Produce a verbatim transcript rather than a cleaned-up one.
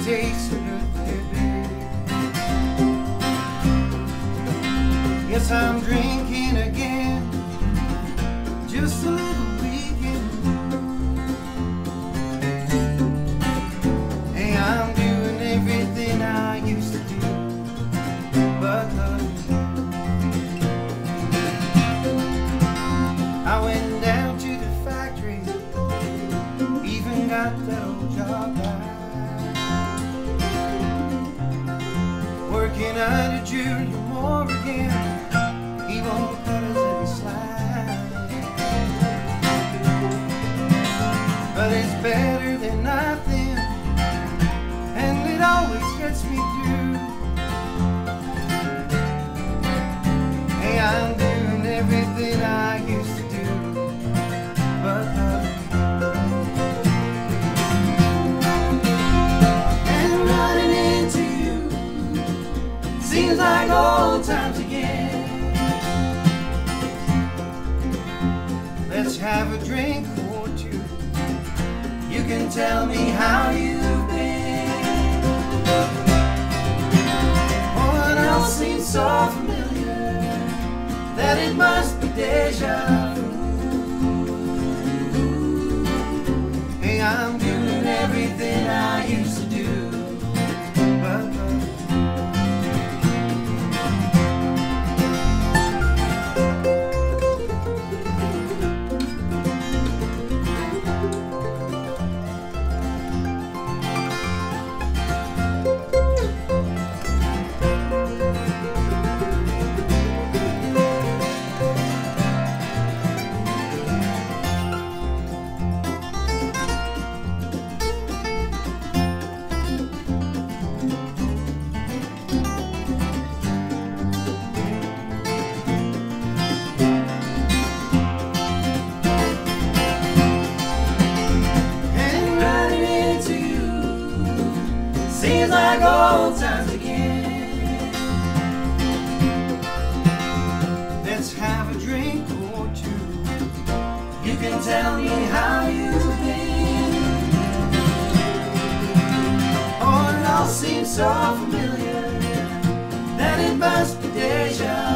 taste of it, baby. Yes, I'm drinking again, just a little weekend. Hey, I'm doing everything I used to do, but love. I went down to the factory, even got that old job back. Working under Junior Moore again, he won't cut us any slack. But it's better than nothing, and it always gets me through. Hey, I'm doing everything I used to do, but love. And running into you seems like old times again. Let's have a drink or two. You can tell me how you've been. Oh, it all seems so familiar that it must be deja vu. Hey, I'm doing everything I used to do, but love. Seems like old times again. Let's have a drink or two. You can tell me how you've been. Oh, it all seems so familiar that it must be deja vu.